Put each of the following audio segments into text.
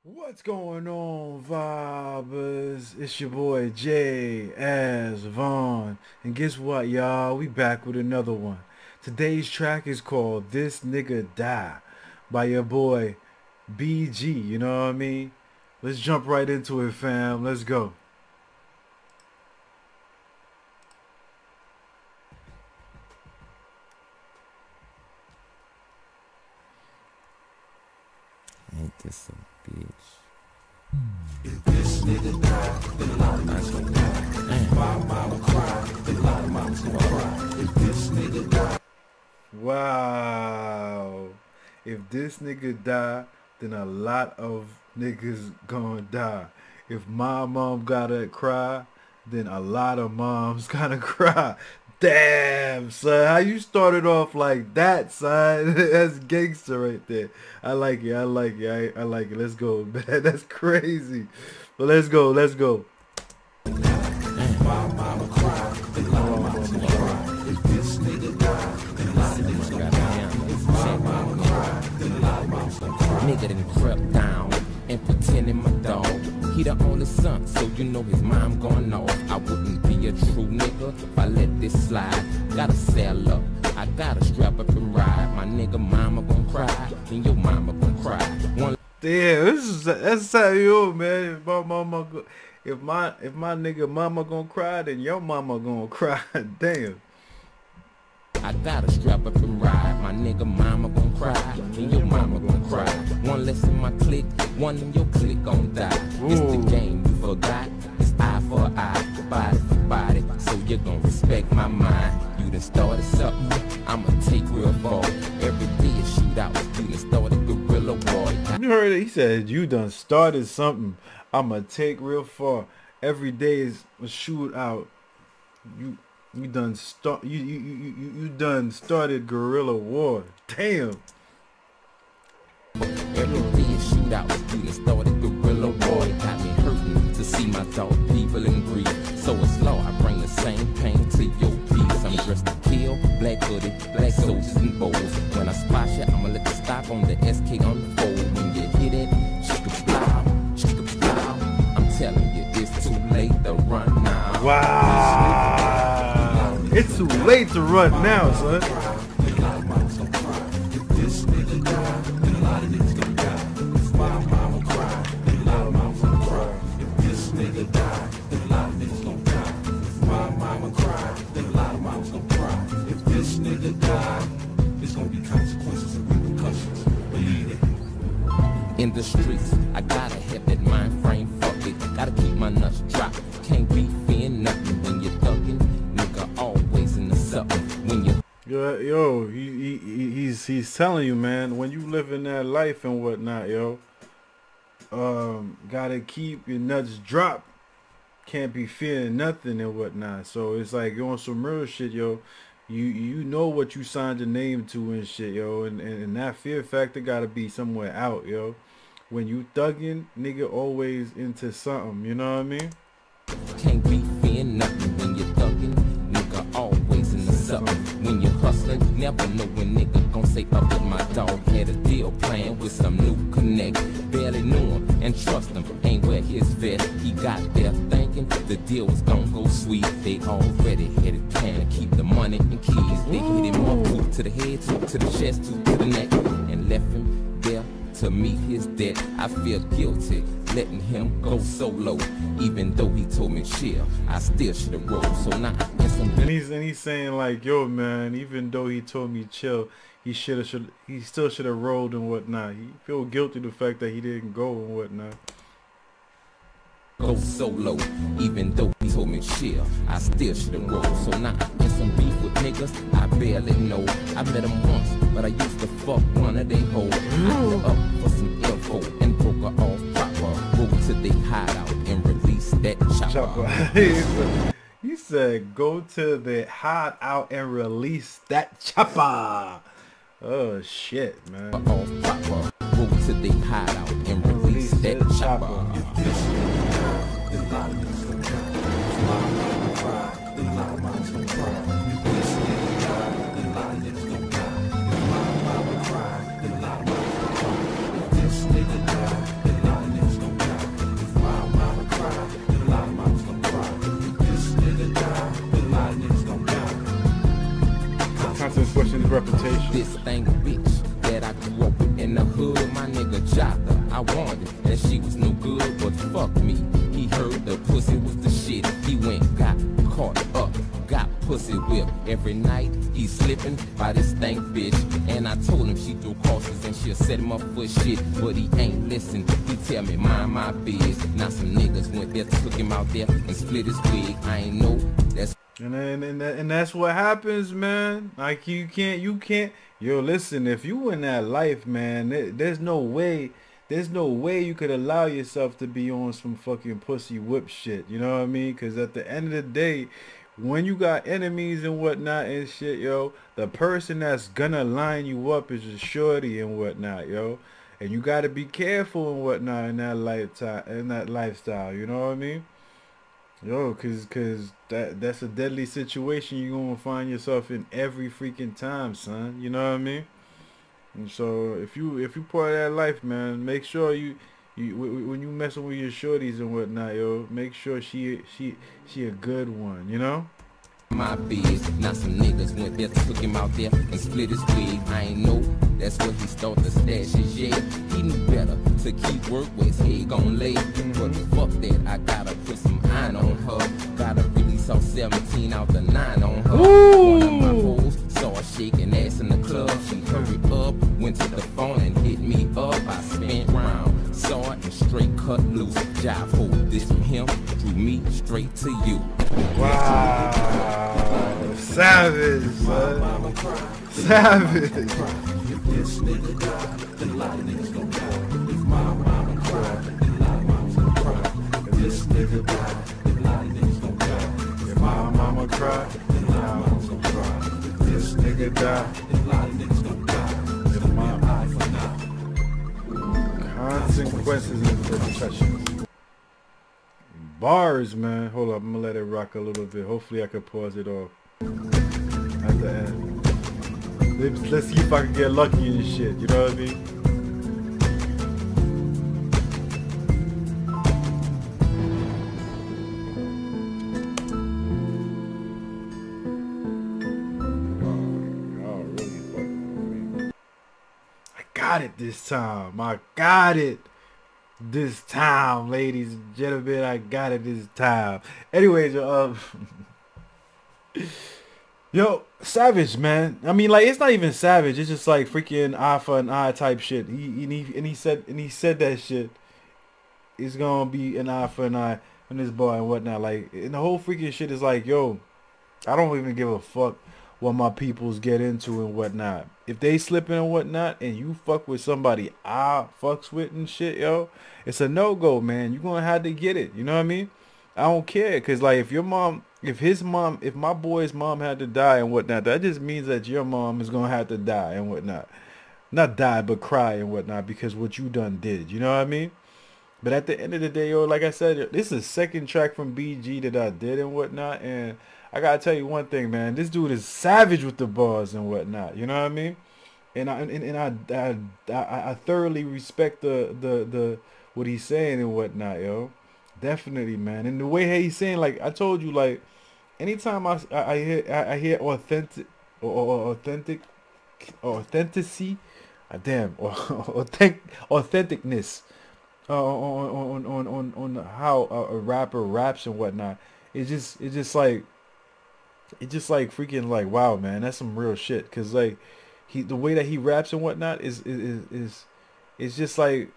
What's going on, vibers? It's your boy Jay as Vaughn, and guess what, y'all? We back with another one. Today's track is called "This Nigga Die" by your boy BG. You know what I mean? Let's jump right into it, fam. Let's go. Ain't this a bitch? If this nigga die, then a lot of niggas gon' die. My mama cry, then a lot of mamas gon' cry. If this nigga die. Wow. If this nigga die, then a lot of niggas gonna die. If my mom gotta cry, then a lot of moms gotta cry. Damn, son, how you started off like that, son? That's gangster right there. I like it. I like it. I like it. Let's go, man. That's crazy. But let's go. Let's go. My mama cry, then a lot of mamas gon' cry. If this nigga die, then a lot of niggas gon' die. If my mama cry, then a lot of mamas gon' cry. Nigga done crept down and pretending my dog. He the only son, so you know his mom going off. I wouldn't be a true nigga if I let this slide. Gotta sell up, I gotta strap up and ride. My nigga mama gon' cry, then your mama gon' cry. One Damn, that's how you, man. If my nigga mama gonna cry, then your mama gonna cry. Damn. I gotta strap up and ride. My nigga mama gon' cry, then your mama gon' cry. One less in my clique, one in your clique gon' die. It's the game you forgot. It's eye for eye, body for body. So you gon' respect my mind. You done started something, I'ma take real far. Every day is shootouts, you done started guerrilla war. You heard it. He said you done started something. I'ma take real far. Every day is a shootout. You done started guerrilla war. Damn. Every day is shootouts, you done started guerrilla war. It got me hurting to see my dog people in grief. So it's law, I bring the same pain to your peace. I'm dressed to kill, black hoodie, black soldiers and bows. When I spot you, I'ma let you stop on the SK unfold. When you hit it, chicka blow. I'm telling you, it's too late to run now. Wow. It's too late to run now, son. If this nigga die, then a lot of niggas gon' die. If my mama cry, then a lot of mamas gon' cry. If this nigga die, then a lot of niggas gon' die. If my mama cry, then a lot of mamas gon' cry. If this nigga die, there's gon' be consequences and repercussions. Believe it. In the streets, I gotta have that mind frame, fuck it. Gotta keep my nuts dropped. Can't be fearing nothing when you're thugging. Nigga always in the something. When you Yo, he's telling you, man, when you live in that life and whatnot, yo, gotta keep your nuts dropped. Can't be fearing nothing and whatnot. So it's like you're on some real shit, yo. You know what you signed your name to and shit, yo, and that fear factor gotta be somewhere out, yo. When you thugging, nigga always into something, you know what I mean? can't be fearing nothing when you're thugging. Nigga always in the something. When you're hustling, never know when nigga gon' say up with my dog. Had a deal planned with some new connect. Barely knew him and trust him. Ain't wear his vest. He got there thinking the deal was gon' go sweet. They already had it planned to keep the money and keys. They hit him more two to the head, two to the chest, two to the neck, and left him there to meet his debt. I feel guilty letting him go solo, even though he told me chill. I still should've rolled. So now I guess I'm. And he's saying like, yo, man, even though he told me chill, he still should have rolled and whatnot. He feel guilty the fact that he didn't go and whatnot. Go solo, even though he told me chill, I still should've rolled. So now I in some beef with niggas I barely know. I met him once, but I used to fuck one of they hoes. I hit her up for some info and broke her off proper. Go to the hideout and release that chopper. He said, go to the hideout and release that chopper. Oh shit, man. Off proper. Go to the hideout and release that chopper. I wanted, and she was no good, but fuck me. He heard the pussy was the shit. He went, got caught up, got pussy whipped. Every night he's slipping by this stank bitch. And I told him she threw crosses and she'll set him up for shit, but he ain't listen. He tell me mind my biz. Now some niggas went there, took him out there and split his wig. I ain't know that's. And that's what happens, man. Like you can't. Yo, listen. If you in that life, man, there's no way you could allow yourself to be on some fucking pussy whip shit. You know what I mean? Because at the end of the day, when you got enemies and whatnot and shit, yo, the person that's gonna line you up is a shorty and whatnot, yo. And you gotta be careful and whatnot in that lifestyle. You know what I mean? Yo, cause that's a deadly situation you're gonna find yourself in every freaking time, son. You know what I mean? And so if you part of that life, man, make sure you when you messing with your shorties and whatnot, yo, make sure she a good one, you know? My biz. Now some niggas went there, took him out there and split his wig. I ain't know that's where he started to stash his yeah. He knew better to keep work where his head gon' lay. But fuck that, I gotta put some iron on her. Gotta release all 17 out the 9 on her. One of my hoes saw her shaking ass in the club. She hurried up, went to the phone and hit me up. I spent round, saw it and straight cut loose. Jive hold this from him, drew me straight to you. Wow, savage, son. Savage. If this nigga die, then a lot of niggas gon' die. If my mama cry, then a lot of mamas gon' cry. If this nigga die, then a lot of niggas gon' die. If my mama cry, Then a lot of mamas gon' cry. If this nigga die, then a lot of niggas gon' die. if my Eye for now. consequences and repercussions. Bars, man. Hold up, I'm gonna let it rock a little bit. Hopefully I can pause it off at the end. Let's see if I can get lucky and shit, you know what I mean? Oh, really fucking with me. I got it this time. I got it this time, ladies and gentlemen. I got it this time. Anyways, yo, savage, man. I mean, like, it's not even savage. It's just like freaking eye for an eye type shit. He said that shit. It's gonna be an eye for an eye on this boy and whatnot. Like, and the whole freaking shit is like, yo, I don't even give a fuck what my peoples get into and whatnot. If they slipping and whatnot and you fuck with somebody I fucks with and shit, yo, it's a no-go, man. You gonna have to get it. You know what I mean? I don't care. Cause like if my boy's mom had to die and whatnot, that just means that your mom is gonna have to die and whatnot. Not die, but cry and whatnot because what you done did. You know what I mean? But at the end of the day, yo, like I said, this is the second track from BG that I did and whatnot, and I gotta tell you one thing, man. This dude is savage with the bars and whatnot. You know what I mean? And I thoroughly respect the what he's saying and whatnot, yo. Definitely, man. And the way he's saying, like I told you, like anytime I hear authentic or authenticity, authenticness on how a rapper raps and whatnot. It's just like freaking like, wow, man, that's some real shit. Cause like the way that he raps and whatnot is just like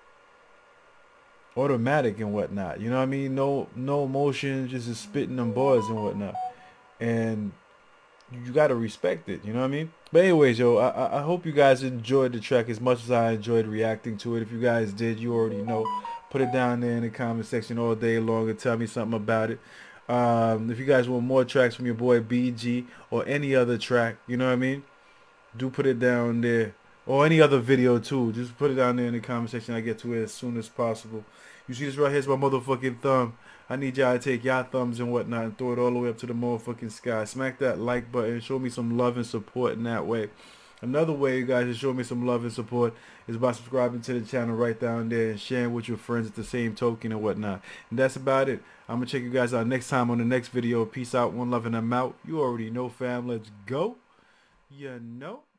automatic and whatnot. You know what I mean? No emotion, just spitting them bars and whatnot. And you gotta respect it. You know what I mean? But anyways, yo, I hope you guys enjoyed the track as much as I enjoyed reacting to it. If you guys did, you already know. Put it down there in the comment section all day long and tell me something about it. If you guys want more tracks from your boy BG or any other track, you know what I mean, do put it down there, or any other video too. Just put it down there in the comment section. I get to it as soon as possible. You see this right here's my motherfucking thumb. I need y'all to take y'all thumbs and whatnot and throw it all the way up to the motherfucking sky. Smack that like button. Show me some love and support in that way. Another way you guys to show me some love and support is by subscribing to the channel right down there and sharing with your friends at the same token and whatnot. And that's about it. I'm going to check you guys out next time on the next video. Peace out. One love and I'm out. You already know, fam. Let's go. You know.